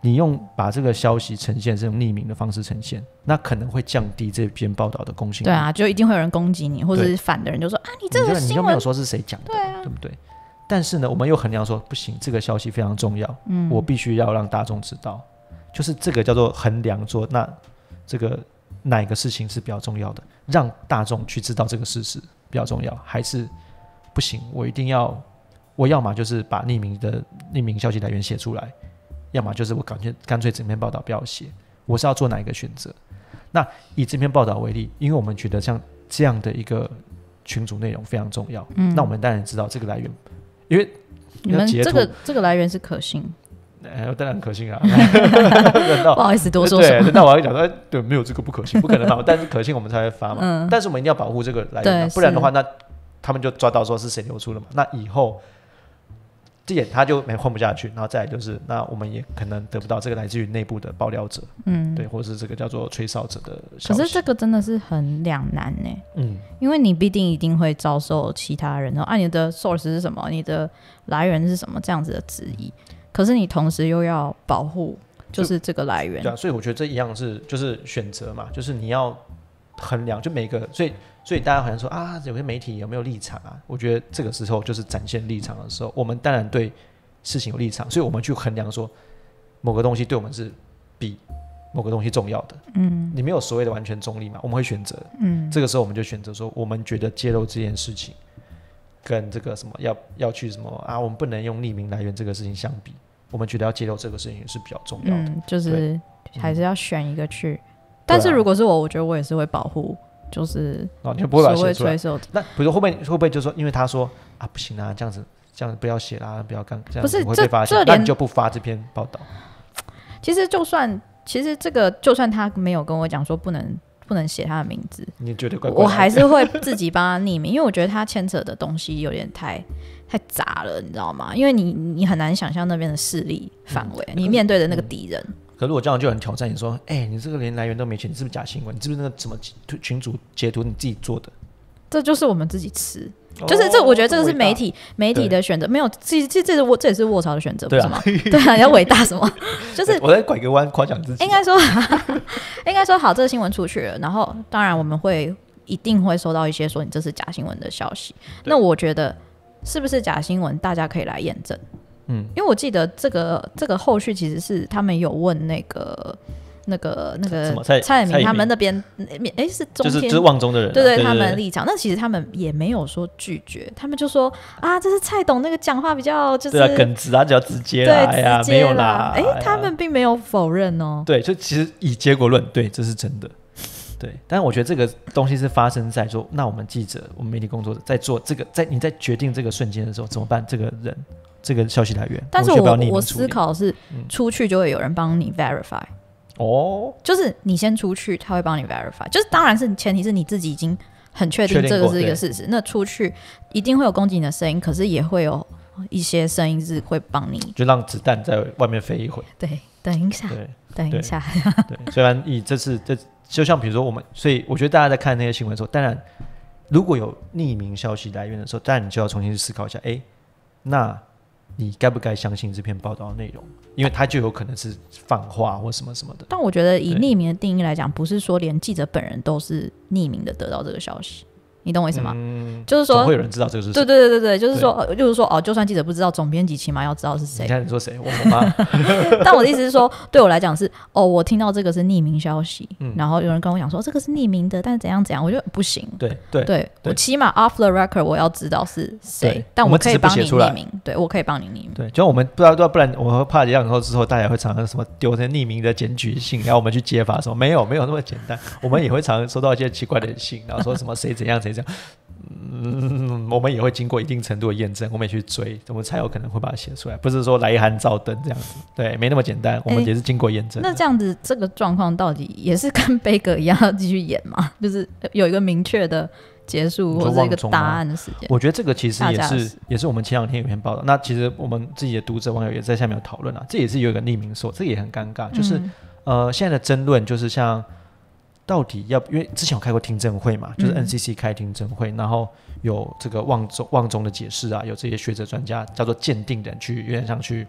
你用把这个消息呈现这种匿名的方式呈现，那可能会降低这篇报道的公信力。 对啊，就一定会有人攻击你，或者是反的人就说啊，你这个新闻你就没有说是谁讲的， 对啊， 对不对？但是呢，我们又衡量说不行，这个消息非常重要，嗯，我必须要让大众知道，就是这个叫做衡量说，那这个哪一个事情是比较重要的，让大众去知道这个事实比较重要，还是不行？我一定要，我要么就是把匿名的匿名消息来源写出来。要么就是我感觉干脆整篇报道不要写，我是要做哪一个选择？那以这篇报道为例，因为我们觉得像这样的一个群组内容非常重要，嗯，那我们当然知道这个来源，因为你们这个这个来源是可信， 呃，当然可信啊。 不好意思多说什么。 对，那我要讲说，对，没有这个不可信，不可能嘛。但是可信我们才会发嘛。嗯，但是我们一定要保护这个来源，不然的话，那他们就抓到说是谁流出了嘛。那以后。这也他就没混不下去，然后再来就是，那我们也可能得不到这个来自于内部的爆料者，嗯，对，或者是这个叫做吹哨者的消息。 可是这个真的是很两难呢，嗯，因为你必定一定会遭受其他人，啊，你的 source 是什么，你的来源是什么这样子的质疑，可是你同时又要保护，就是这个来源， 对啊，所以我觉得这一样是就是选择嘛，就是你要衡量，就每个，所以。所以大家好像说啊，有些媒体有没有立场啊？我觉得这个时候就是展现立场的时候，我们当然对事情有立场，所以我们去衡量说某个东西对我们是比某个东西重要的。嗯，你没有所谓的完全中立嘛？我们会选择。嗯，这个时候我们就选择说，我们觉得揭露这件事情跟这个什么要要去什么啊，我们不能用匿名来源这个事情相比，我们觉得要揭露这个事情是比较重要的。嗯， 就是还是要选一个去。嗯，但是如果是我，我觉得我也是会保护。就是哦，你不会把它写出来。那比如说后面会不会就说，因为他说啊不行啊，这样子这样子不要写啦，不要干这样子会被发现，那你就不发这篇报道。 其实就算其实这个就算他没有跟我讲说不能不能写他的名字， 你觉得怪怪的？ 我还是会自己帮他匿名，因为我觉得他牵扯的东西有点太太杂了，你知道吗？因为你你很难想象那边的势力范围，嗯，你面对的那个敌人。嗯， 可是我这样就很挑战你说，哎，欸，你这个连来源都没写，你是不是假新闻？你是不是那个什么群组截图你自己做的？这就是我们自己吃，哦，就是这，我觉得这个是媒体媒体的选择，没有，其实这是我这也是卧槽的选择，不是吗？对啊，你要伟大什么？就是我在拐个弯夸奖自己。应该说，应该说好，这个新闻出去了，然后当然我们会一定会收到一些说你这是假新闻的消息。那我觉得是不是假新闻，大家可以来验证。嗯，因为我记得这个这个后续其实是他们有问那个那个那个蔡衍明他们那边，哎，是中天，就是就是旺中的人，啊，对 对, 对, 对，他们的立场。那其实他们也没有说拒绝，他们就说啊，这是蔡董那个讲话比较就是对啊，耿直啊，比较直接啦，对，哎，没有啦，哎，他们并没有否认哦。对，就其实以结果论，对，这是真的。对，但是我觉得这个东西是发生在说，那我们记者、我们媒体工作者在做这个，在你在决定这个瞬间的时候怎么办？这个人。这个消息来源，但是 我, 我, 我思考是出去就会有人帮你 verify，嗯，哦，就是你先出去，他会帮你 verify，就是当然是前提是你自己已经很确定这个是一个事实，那出去一定会有攻击你的声音，可是也会有一些声音是会帮你，就让子弹在外面飞一会，对，等一下，对，等一下，对，对，虽然以这次这就像比如说我们，所以我觉得大家在看那些新闻的时候，当然如果有匿名消息来源的时候，当然你就要重新去思考一下，哎，那你该不该相信这篇报道的内容？因为它就有可能是放话或什么什么的。但我觉得以匿名的定义来讲，不是说连记者本人都是匿名的得到这个消息。你懂我意思吗？嗯，就是说总会有人知道这个是谁。对对对对对，就是说，就是说，哦，就算记者不知道，总编辑起码要知道是谁。你看你说谁？我妈。但我的意思是说，对我来讲是，哦，我听到这个是匿名消息，嗯，然后有人跟我讲说这个是匿名的，但是怎样怎样，我觉得不行。对对 对, 对，我起码 off the record 我要知道是谁，但我可以帮你匿名。对，我可以帮你匿名。对，就像我们不知道，不然我们会怕这样以后之后，大家会常常什么丢些匿名的检举信，然后我们去揭发什么？没有，没有那么简单。我们也会常常收到一些奇怪的信，然后说什么谁怎样谁这样。嗯，我们也会经过一定程度的验证，我们也去追，我们才有可能会把它写出来，不是说来一函照灯这样子，对，没那么简单，我们也是经过验证。那这样子，这个状况到底也是跟贝格一样要继续演吗？就是有一个明确的结束或者一个答案的时间？我觉得这个其实也是也是我们前两天有篇报道，那其实我们自己的读者网友也在下面有讨论啊，这也是有一个匿名说，这也很尴尬，就是、嗯、呃现在的争论就是像。到底要，因为之前有开过听证会嘛，就是 N C C 开听证会、嗯、然后有这个旺中旺中的解释啊，有这些学者专家叫做鉴定人去有点像去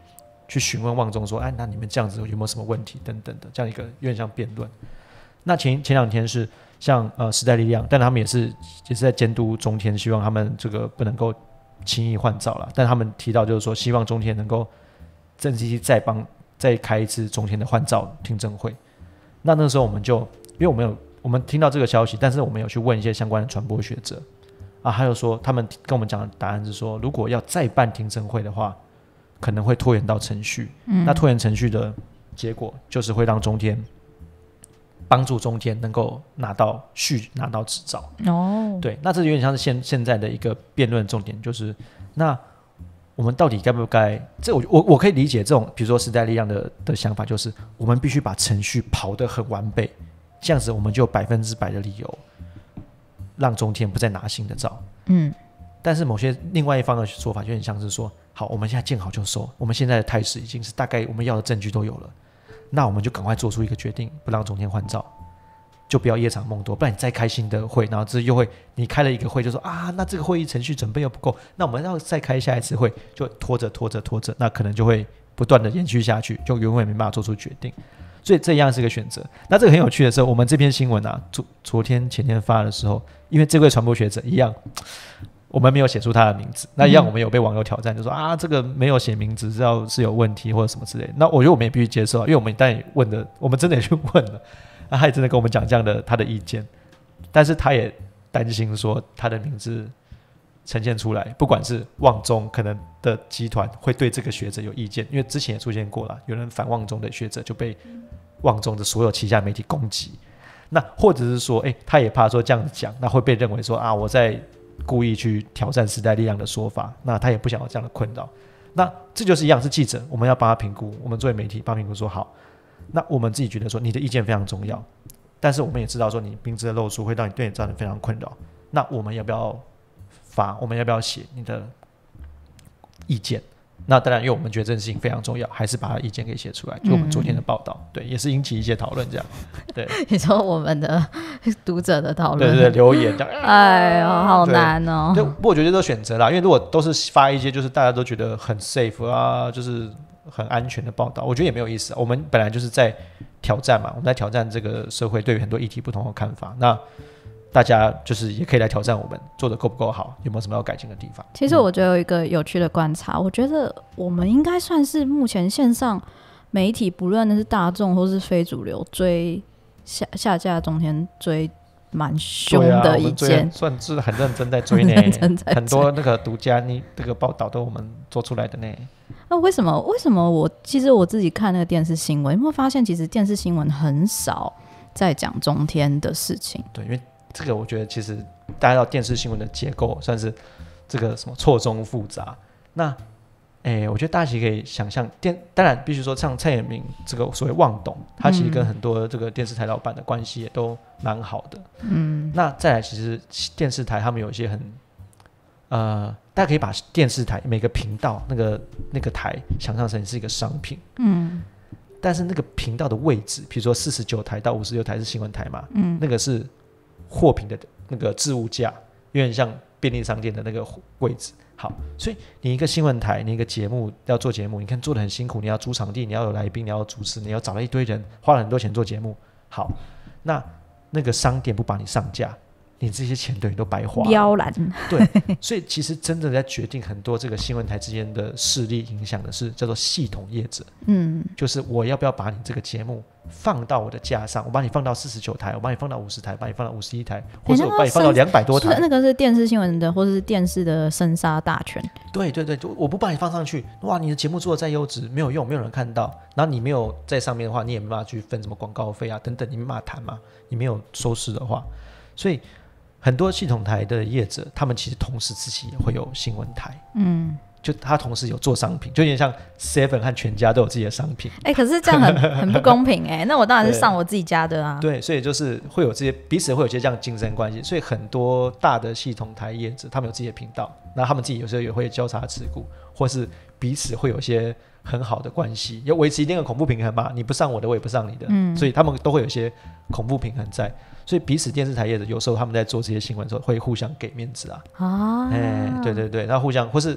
去询问旺中说，哎，那你们这样子有没有什么问题等等的，这样一个有点像辩论。那前前两天是像呃时代力量，但他们也是也是在监督中天，希望他们这个不能够轻易换照啦。但他们提到就是说，希望中天能够正式再帮再开一次中天的换照听证会。那那时候我们就因为我们有我们听到这个消息，但是我们有去问一些相关的传播学者啊，还有说他们跟我们讲的答案是说，如果要再办听证会的话，可能会拖延到程序。嗯、那拖延程序的结果就是会让中天帮助中天能够拿到续拿到执照。哦，对，那这有点像是 现, 现在的一个辩论重点，就是那我们到底该不该？这 我, 我, 我可以理解这种，比如说时代力量 的, 的想法，就是我们必须把程序跑得很完备，这样子我们就有百分之百的理由让中天不再拿新的照。嗯，但是某些另外一方的说法就很像是说，好，我们现在见好就收，我们现在的态势已经是大概我们要的证据都有了，那我们就赶快做出一个决定，不让中天换照，就不要夜长梦多，不然你再开新的会，然后这又会你开了一个会就说啊，那这个会议程序准备又不够，那我们要再开下一次会，就拖着拖着拖着，那可能就会不断的延续下去，就永远没办法做出决定。所以这样是个选择。那这个很有趣的是，我们这篇新闻啊，昨昨天前天发的时候，因为这位传播学者一样，我们没有写出他的名字，那一样我们有被网友挑战，就说啊，这个没有写名字，知道是有问题或者什么之类的。那我觉得我们也必须接受，因为我们一旦也问的，我们真的也去问了，那他也真的跟我们讲这样的他的意见，但是他也担心说他的名字呈现出来，不管是旺中可能的集团会对这个学者有意见，因为之前也出现过了，有人反旺中的学者就被旺中的所有旗下媒体攻击，那或者是说，哎，他也怕说这样子讲，那会被认为说啊，我在故意去挑战时代力量的说法，那他也不想要这样的困扰。那这就是一样是记者，我们要帮他评估，我们作为媒体帮他评估说好，那我们自己觉得说你的意见非常重要，但是我们也知道说你名字的露出会让你对你造成非常困扰，那我们要不要发？我们要不要写你的意见？那当然，因为我们觉得这件事情非常重要，还是把他的意见给写出来。就我们昨天的报道，嗯、对，也是引起一些讨论，这样。对， 你说我们的读者的讨论， 对对对，留言这样。 哎呦，好难哦。 对，不过我觉得都选择啦，因为如果都是发一些就是大家都觉得很 safe 啊，就是很安全的报道，我觉得也没有意思。我们本来就是在挑战嘛，我们在挑战这个社会对于很多议题不同的看法。那大家就是也可以来挑战我们做的够不够好，有没有什么要改进的地方。 其实我觉得有一个有趣的观察、嗯、我觉得我们应该算是目前线上媒体不论是大众或是非主流追 下, 下架中天追蛮凶的一件、啊、我们算是很认真在追呢很多那个独家你这个报道都我们做出来的呢。 那为什么为什么我其实我自己看那个电视新闻，有没有发现其实电视新闻很少在讲中天的事情？ 对，因为这个我觉得其实大家知道电视新闻的结构算是这个什么错综复杂。那诶，我觉得大家其实可以想象，电当然必须说像蔡衍明这个所谓旺董，他其实跟很多这个电视台老板的关系也都蛮好的。嗯，那再来，其实电视台他们有一些很呃，大家可以把电视台每个频道那个那个台想象成是一个商品。嗯。但是那个频道的位置，比如说四十九台到五十六台是新闻台嘛，嗯，那个是货品的那个置物架，有点像便利商店的那个位置。好，所以你一个新闻台，你一个节目要做节目，你看做得很辛苦，你要租场地，你要有来宾，你要主持，你要找了一堆人，花了很多钱做节目。好，那那个商店不把你上架，你这些钱等于都白花了， 妖兰。 对，所以其实真的在决定很多这个新闻台之间的势力影响的是叫做系统业者。嗯，就是我要不要把你这个节目放到我的架上，我把你放到四十九台，我把你放到五十台，把你放到五十一台，或者我把你放到两百多台。 那个是电视新闻的，或者是电视的生杀大权。 对对对，我不把你放上去，哇，你的节目做的再优质没有用，没有人看到，然后你没有在上面的话，你也没办法去分什么广告费啊等等，你没办法谈嘛，你没有收视的话，所以很多系统台的业者，他们其实同时自己也会有新闻台。嗯。就他同时有做商品，就有点像 Seven 和全家都有自己的商品。 哎、欸，可是这样很很不公平哎、欸。那我当然是上我自己家的啊。 对，所以就是会有这些彼此会有些这样竞争关系，所以很多大的系统台业者，他们有自己的频道，那他们自己有时候也会交叉持股，或是彼此会有一些很好的关系，要维持一定的恐怖平衡嘛。你不上我的，我也不上你的，嗯、所以他们都会有一些恐怖平衡在。所以彼此电视台业者有时候他们在做这些新闻的时候会互相给面子啊。啊，哎，对对对，那互相或是。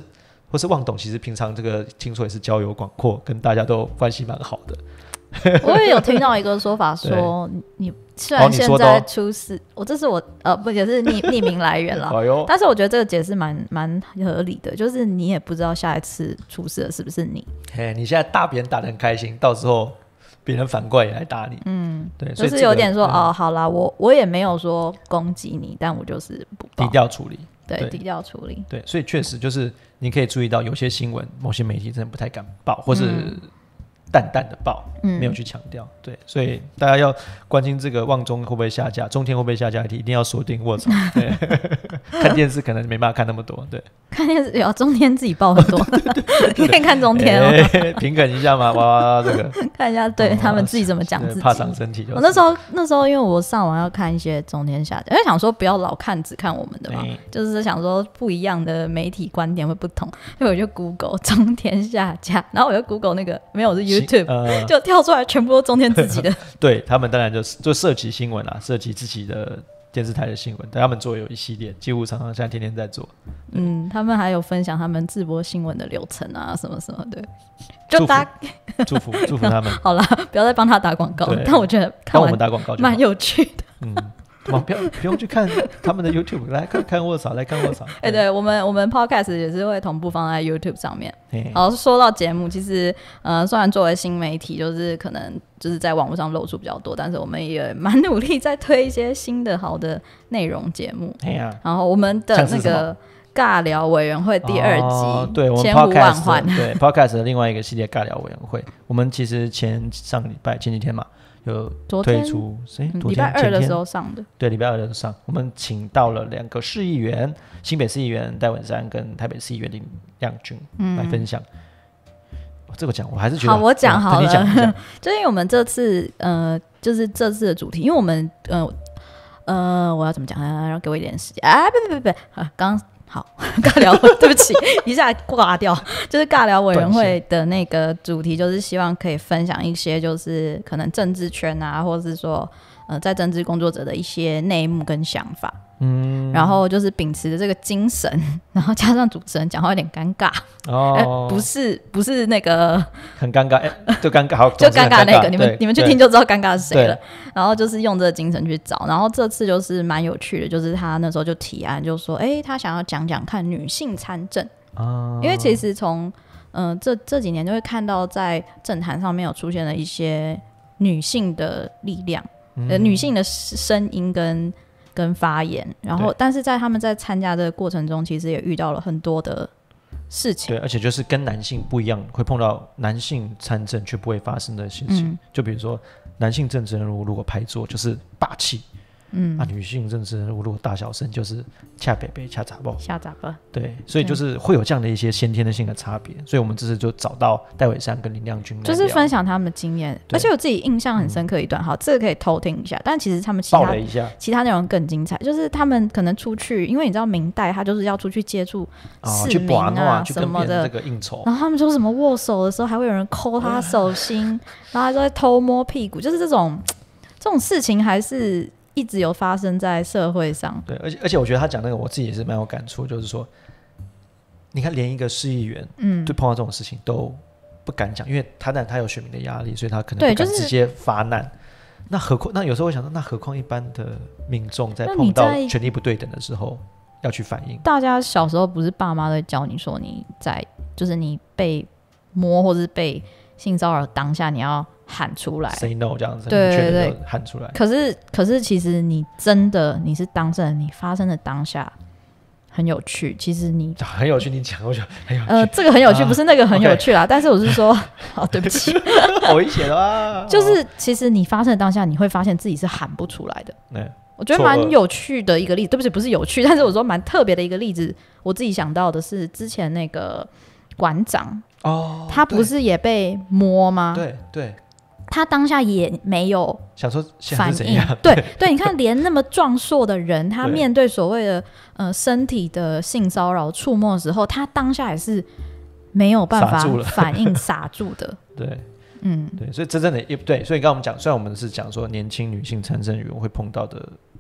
或是旺董其实平常这个听说也是交友广阔，跟大家都关系蛮好的。 我也有听到一个说法说，你虽然现在出事，哦、我这是我呃不也是匿匿名来源啦， 哎、 但是我觉得这个解释蛮蛮合理的，就是你也不知道下一次出事的是不是你。 嘿，你现在打别人打得很开心，到时候别人反过来也来打你。嗯，对，所以、 就是有点说、这个、哦，好啦，我我也没有说攻击你，但我就是不报低调处理。 对，低调处理。 对，所以确实就是你可以注意到，有些新闻某些媒体真的不太敢报，或是、嗯。淡淡的报，没有去强调、嗯，对，所以大家要关心这个旺中会不会下架，中天会不会下架，一定要锁定卧槽。对，看电视可能没办法看那么多，对， 看电视有中天自己报很多，你可以看中天哦， 欸、平衡一下嘛，哇，这个看一下，对、嗯、他们自己怎么讲自己， 怕伤身体、就是。 我那时候那时候因为我上网要看一些中天下架，因为想说不要老看只看我们的嘛，欸、就是想说不一样的媒体观点会不同，所以我就 Google 中天下架，然后我就 Google 那个没有是 YouTube。呃、就跳出来全部都中天自己的对，他们当然就就涉及新闻啦，涉及自己的电视台的新闻，但他们做有一系列，几乎常常现在天天在做。 嗯，他们还有分享他们直播新闻的流程啊，什么什么的，就大家祝福祝福他们。 好啦，不要再帮他打广告，但我觉得看完我们打广告蛮有趣的。 嗯。不要不用去看他们的 YouTube， 来看看卧槽，来看卧槽。 哎、欸，对我们我们 Podcast 也是会同步放在 YouTube 上面。好，说到节目，其实呃，虽然作为新媒体，就是可能就是在网络上露出比较多，但是我们也蛮努力在推一些新的好的内容节目。啊、然后我们的那个尬聊委员会第二集，哦、 对，我们 Podcast 对 Podcast 的另外一个系列尬聊委员会，我们其实前上个礼拜前几天嘛。有推出礼拜二的时候上的， 对，礼拜二的时候上，我们请到了两个市议员，新北市议员戴文山跟台北市议员林亮君、嗯、来分享。这个讲我还是觉得好，我讲好了， 你讲你讲就因为我们这次呃，就是这次的主题，因为我们呃呃，我要怎么讲啊？然后给我一点时间啊！不不不不，刚。好，尬聊，对不起，一下挂掉。就是尬聊委员会的那个主题，就是希望可以分享一些，就是可能政治圈啊，或者是说呃，在政治工作者的一些内幕跟想法。嗯，然后就是秉持着这个精神，然后加上主持人讲话有点尴尬哦、呃，不是不是那个很尴尬，欸、就尴尬，好就尴尬那个，你们你们去听就知道尴尬是谁了。然后就是用这个精神去找，然后这次就是蛮有趣的，就是他那时候就提案，就说，哎、欸，他想要讲讲看女性参政啊，因为其实从嗯、呃、这这几年就会看到在政坛上面有出现了一些女性的力量，嗯、呃，女性的声音跟。跟发言，然后但是在他们在参加的过程中，其实也遇到了很多的事情。 对，而且就是跟男性不一样，会碰到男性参政却不会发生的事情。嗯、就比如说，男性政治人物如果拍桌就是霸气，嗯，啊，女性政治人物如果大小声就是恰北北恰杂爆， 恰杂爆。 对，所以就是会有这样的一些先天的性的差别。所以我们这次就找到戴伟山跟林亮君， 就是分享他们的经验。而且我自己印象很深刻一段，嗯、好，这个可以偷听一下。但其实他们其他其他内容更精彩，就是他们可能出去，因为你知道明代他就是要出去接触市民啊什么的， 这个应酬。 然后他们说什么握手的时候还会有人抠他手心，然后还在偷摸屁股，就是这种这种事情还是。一直有发生在社会上。 对，而且而且我觉得他讲那个我自己也是蛮有感触，就是说你看连一个市议员嗯，对碰到这种事情都不敢讲，因为他但他有选民的压力，所以他可能不敢直接发难、就是、那何况那有时候我想到那何况一般的民众在碰到权力不对等的时候要去反应。 大家小时候不是爸妈都教你说你在就是你被摸或是被性骚扰当下你要喊出来 say no 这样子， 对对对， 喊出来。 可是可是其实你真的你是当事人，你发生的当下很有趣。其实你很有趣，你讲我觉得很有趣。 呃，这个很有趣，啊、不是那个很有趣啦。Okay. 但是我是说，好，对不起， 好危险啊！ 就是其实你发生的当下，你会发现自己是喊不出来的。对，我觉得蛮有趣的一个例子，对不起，不是有趣，但是我说蛮特别的一个例子。我自己想到的是之前那个馆长哦，他不是也被摸吗？ 对对。 他当下也没有想说反应，对对，你看连那么壮硕的人，他面对所谓的呃身体的性骚扰触摸的时候，他当下也是没有办法反应，傻住的。 对，嗯，对，所以真正的也对，所以刚刚我们讲，虽然我们是讲说年轻女性参政员会碰到的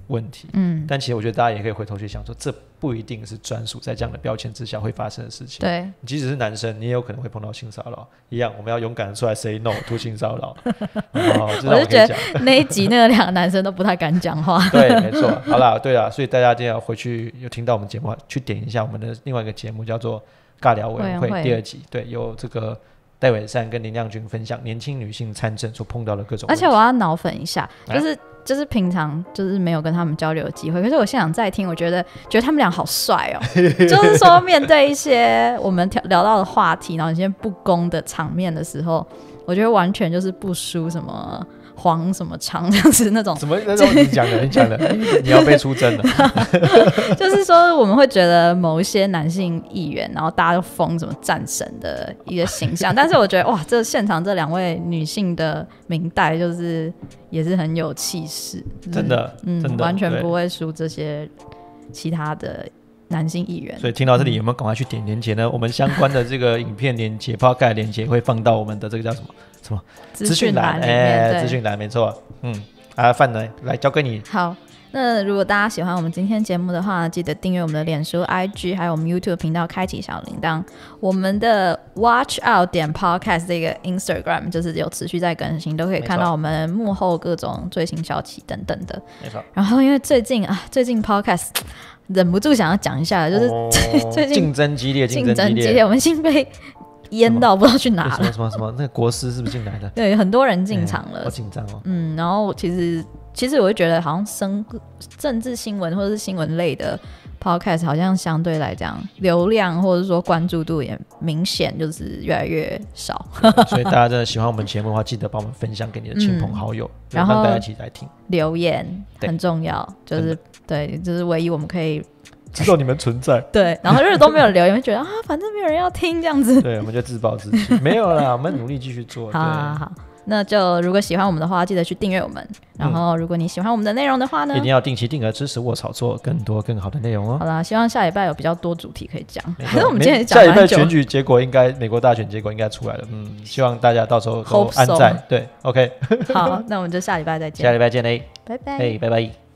问题。 嗯， 但其实我觉得大家也可以回头去想说，这不一定是专属在这样的标签之下会发生的事情。 对， 即使是男生，你也有可能会碰到性骚扰，一样，我们要勇敢的出来 say no to 性骚扰。哦， 我就觉得那一集那个两个男生都不太敢讲话。 对，没错。好啦，对啦，所以大家一定要回去有听到我们节目，去点一下我们的另外一个节目，叫做尬聊委员会第二集。对，有这个戴伟善跟林亮君分享年轻女性参政所碰到的各种问题。 而且我要脑粉一下，就是、啊、就是平常就是没有跟他们交流的机会，可是我现场在听，我觉得觉得他们俩好帅哦。就是说面对一些我们聊到的话题，然后一些不公的场面的时候，我觉得完全就是不输什么黄什么长这样子那种。 什么那种你讲的你讲的你要被出征了。 就是说我们会觉得某一些男性议员，然后大家都封什么战神的一个形象，但是我觉得哇，这现场这两位女性的明代就是也是很有气势， 真的，嗯，真的完全不会输这些其他的男性议员。 所以听到这里有没有赶快去点连结呢？我们相关的这个影片连结 podcast 连结会放到我们的这个叫什么什么资讯栏，哎，资讯栏没错。嗯，啊，范呢，来交给你。 好，那如果大家喜欢我们今天节目的话，记得订阅我们的脸书 I G 还有我们 YouTube 频道，开启小铃铛。我们的 Watch Out 点 Podcast 这个 Instagram 就是有持续在更新，都可以看到我们幕后各种最新消息等等的。 没错。 然后因为最近啊，最近 Podcast 忍不住想要讲一下，就是、哦、最近竞争激烈，竞争激烈，我们已经被淹到不知道去哪了。 什么什么什么？那个国师是不是进来的？ 对，很多人进场了， 欸、好紧张哦。 嗯，然后其实其实我会觉得，好像生政治新闻或者是新闻类的 podcast， 好像相对来讲流量或者说关注度也明显就是越来越少。 所以大家真的喜欢我们节目的话，记得帮我们分享给你的亲朋好友，嗯、然后让大家一起来听。 留言很重要，就是对，就是唯一我们可以。 知道你们存在， 对，然后如果都没有留言，觉得啊，反正没有人要听这样子， 对，我们就自暴自弃，没有啦，我们努力继续做。 好好好，那就如果喜欢我们的话，记得去订阅我们。然后，如果你喜欢我们的内容的话呢， 一定要定期定额支持卧草做更多更好的内容哦。 好啦，希望下礼拜有比较多主题可以讲。可是我们今天讲下礼拜选举结果应该，美国大选结果应该出来了，嗯，希望大家到时候都安在。对 ，OK。 好，那我们就下礼拜再见。 下礼拜见嘞， 拜拜， 嘿，拜拜。